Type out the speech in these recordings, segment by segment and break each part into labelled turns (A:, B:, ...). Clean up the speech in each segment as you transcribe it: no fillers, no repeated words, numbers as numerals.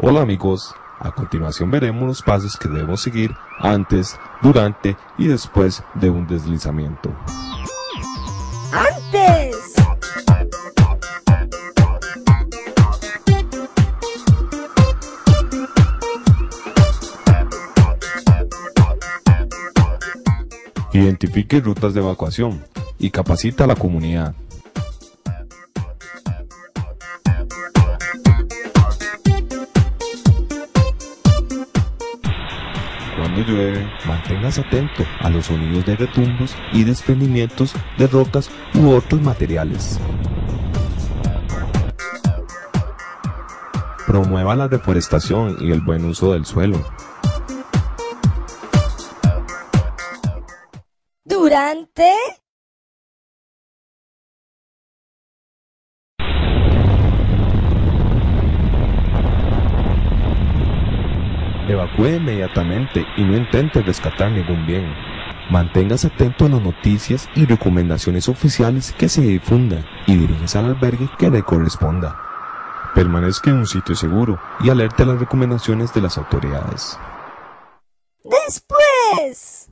A: Hola amigos, a continuación veremos los pasos que debemos seguir antes, durante y después de un deslizamiento.
B: ¡Antes!
A: Identifique rutas de evacuación y capacita a la comunidad. Cuando llueve, manténgase atento a los sonidos de retumbos y desprendimientos de rocas u otros materiales. Promueva la reforestación y el buen uso del suelo.
B: ¿Durante?
A: Evacúe inmediatamente y no intente rescatar ningún bien. Manténgase atento a las noticias y recomendaciones oficiales que se difundan y diríjase al albergue que le corresponda. Permanezca en un sitio seguro y alerte a las recomendaciones de las autoridades.
B: ¡Después!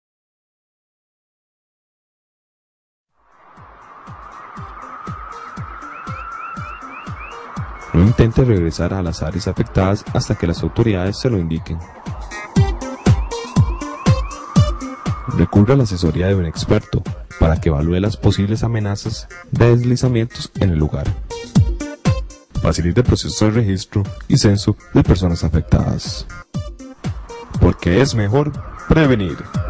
A: No intente regresar a las áreas afectadas hasta que las autoridades se lo indiquen. Recurra a la asesoría de un experto para que evalúe las posibles amenazas de deslizamientos en el lugar. Facilite procesos de registro y censo de personas afectadas. Porque es mejor prevenir.